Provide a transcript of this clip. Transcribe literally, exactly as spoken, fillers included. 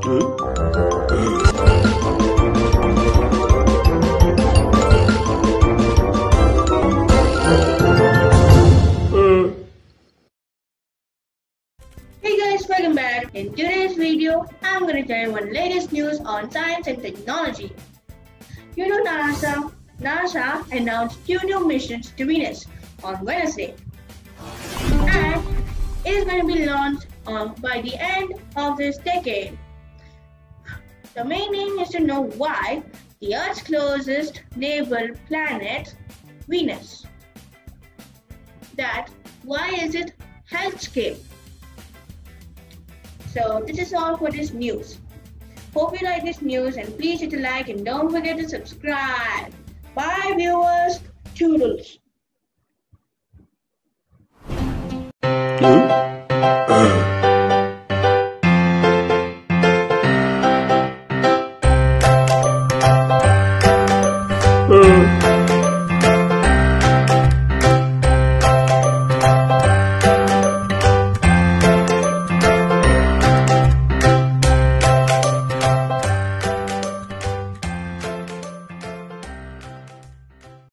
Hey guys, welcome back. In today's video, I'm going to tell you one latest news on science and technology. You know NASA, NASA announced two new missions to Venus on Wednesday. And it is going to be launched um, by the end of this decade. The main aim is to know why the Earth's closest neighbor planet, Venus. That why is it hellscape? So this is all for this news. Hope you like this news and please hit a like and don't forget to subscribe. Bye viewers, toodles. Hmm?